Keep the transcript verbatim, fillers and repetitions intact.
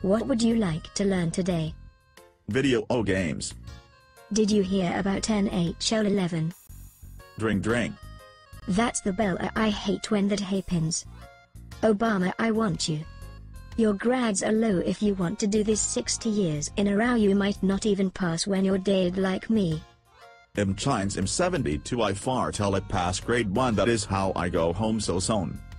What would you like to learn today? Video o games. Did you hear about N H L eleven? Dring dring. That's the bell I hate when that happens. Obama, I want you. Your grads are low. If you want to do this sixty years in a row, you might not even pass when you're dead like me. I'm Chines, I'm seventy-two, I far till I pass grade one, that is how I go home so soon.